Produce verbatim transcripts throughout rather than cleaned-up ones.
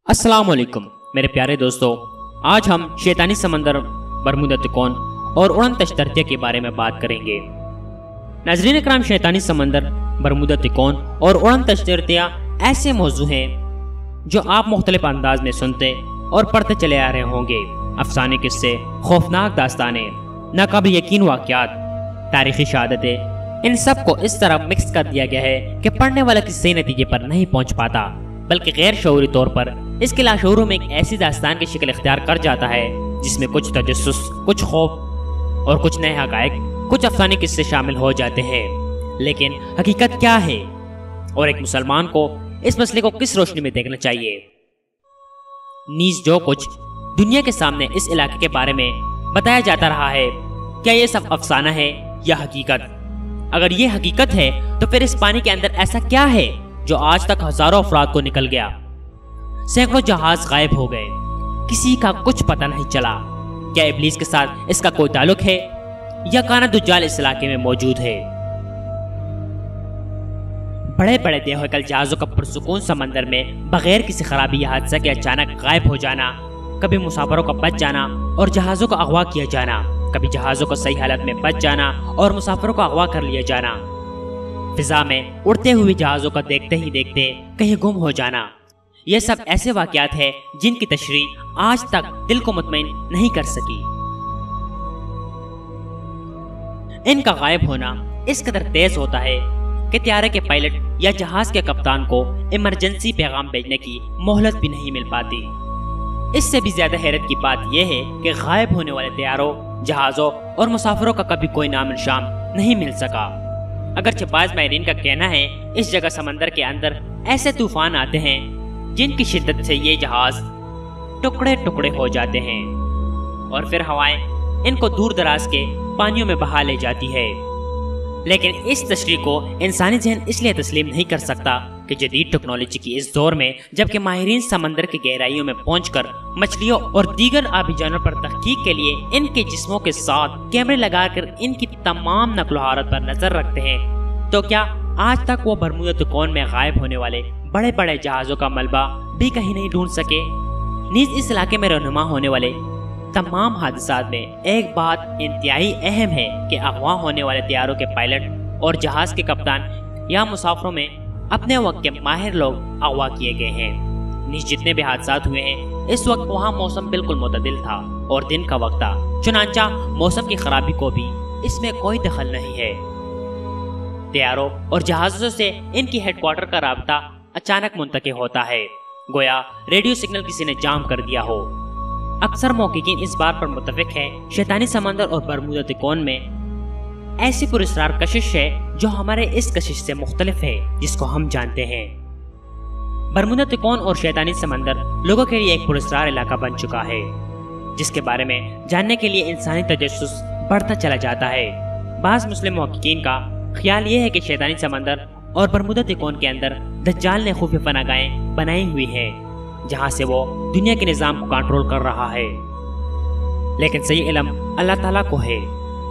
अस्सलाम वालेकुम मेरे प्यारे दोस्तों, आज हम शैतानी समंदर, बरमूदा त्रिकोण और उड़न तश्तरतिया के बारे में बात करेंगे। नाज़रीन इकराम, शैतानी समंदर, बरमूदा त्रिकोण और उड़न तश्तरतिया ऐसे मौजू हैं जो आप मुख्तलिफ अंदाज में सुनते और पढ़ते चले आ रहे होंगे। अफसाने किस्से, खौफनाक दास्तानें, नाकाबिल यकीन वाक़यात, तारीखी शहादतें, इन सब को इस तरह मिक्स कर दिया गया है कि पढ़ने वाला किसी सही नतीजे पर नहीं पहुंच पाता, बल्कि गैर शऊरी तौर पर इसके लाशऊर में एक ऐसी दास्तान की शक्ल इख्तियार कर जाता है जिसमें कुछ तजस्सुस, कुछ खौफ और कुछ नए हक़ाइक़, कुछ अफसाने किस्से शामिल हो जाते हैं। लेकिन हकीकत क्या है और एक मुसलमान को इस मसले को किस रोशनी में देखना चाहिए? नीज जो कुछ दुनिया के सामने इस इलाके के बारे में बताया जाता रहा है, क्या ये सब अफसाना है या हकीकत? अगर ये हकीकत है तो फिर इस पानी के अंदर ऐसा क्या है जो आज तक हजारों अफराद को निकल गया? सैकड़ों जहाज गायब हो गए, किसी का कुछ पता नहीं चला। क्या इब्लीस के साथ इसका कोई ताल्लुक है या काना दुज्जाल इस इलाके में मौजूद है? बड़े बड़े देहकल जहाजों का पुरसुकून समंदर में बगैर किसी खराबी या हादसा के अचानक गायब हो जाना, कभी मुसाफिरों का बच जाना और जहाजों का अगवा किया जाना, कभी जहाजों को सही हालत में बच जाना और मुसाफिरों को अगवा कर लिया जाना, फिजा में उड़ते हुए जहाजों का देखते ही देखते कहीं गुम हो जाना, ये सब ऐसे वाक़यात हैं जिनकी तशरीह आज तक दिल को मुतमईन नहीं कर सकी। इनका गायब होना इस कदर तेज होता है कि त्यारे के पायलट या जहाज के कप्तान को इमरजेंसी पैगाम भेजने की मोहलत भी नहीं मिल पाती। इससे भी ज्यादा हैरत की बात यह है कि गायब होने वाले तैयारों, जहाजों और मुसाफिरों का कभी कोई नाम निशान नहीं मिल सका। अगरचे बाज़ माहिरीन का कहना है इस जगह समंदर के अंदर ऐसे तूफान आते हैं जिनकी शिद्दत से ये जहाज टुकड़े टुकड़े हो जाते हैं और फिर हवाएं इनको दूर दराज के पानियों में बहा ले जाती है। लेकिन इस तशरीह को इंसानी ज़हन इसलिए तस्लीम नहीं कर सकता कि जदीद टेक्नोलॉजी की इस दौर में, जबकि माहिरीन समंदर की गहराइयों में पहुंचकर मछलियों और दीगर आबी जानवर पर तहकीक के लिए इनके जिस्मों के साथ कैमरे लगाकर इनकी तमाम नक्लो हालत पर नजर रखते हैं, तो क्या आज तक वो बरमूदा त्रिकोण में गायब होने वाले बड़े बड़े जहाजों का मलबा भी कहीं नहीं ढूंढ सके? नीज इस इलाके में रहनुमा होने वाले तमाम हादसात में एक बात इंतहाई अहम है कि अगवा होने वाले तैयारों के पायलट और जहाज के कप्तान या मुसाफिरों में अपने वक्त के माहिर लोग अगवा किए गए हैं। नीज जितने भी हादसात हुए हैं, इस वक्त वहाँ मौसम बिल्कुल मुतदिल था और दिन का वक्त था, चुनांचा मौसम की खराबी को भी इसमें कोई दखल नहीं है। तैयारों और जहाजों से इनकी हेडक्वार्टर का राब्ता अचानक मुंतक़े होता है, गोया रेडियो सिग्नल किसी ने जाम कर दिया हो। अक्सर मौक़िक़ीन इस बात पर मुत्तफ़िक़ है शैतानी समंदर और बरमूदा त्रिकोण में ऐसी पुरस्कार कशिश है जो हमारे इस कशिश से मुख्तलिफ है जिसको हम जानते हैं। बरमूदा त्रिकोण और शैतानी समंदर लोगों के लिए एक पुरस्कार इलाका बन चुका है, जिसके बारे में जानने के लिए इंसानी तजस्सुस बढ़ता चला जाता है। बाज़ मुस्लिम मौक़िक़ीन का ख्याल ये है कि शैतानी समंदर और बरमूदा त्रिकोण के अंदर दज्जाल ने खुफिया पनाहगाहें बनाई हुई है, जहां से वो दुनिया के निज़ाम को कंट्रोल कर रहा है। लेकिन सही इल्म अल्लाह ताला को है।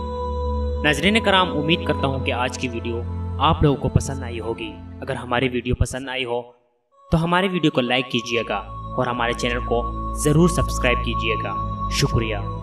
नाज़रीन कराम, उम्मीद करता हूं कि आज की वीडियो आप लोगों को पसंद आई होगी। अगर हमारी वीडियो पसंद आई हो तो हमारी वीडियो को लाइक कीजिएगा और हमारे चैनल को ज़रूर सब्सक्राइब कीजिएगा। शुक्रिया।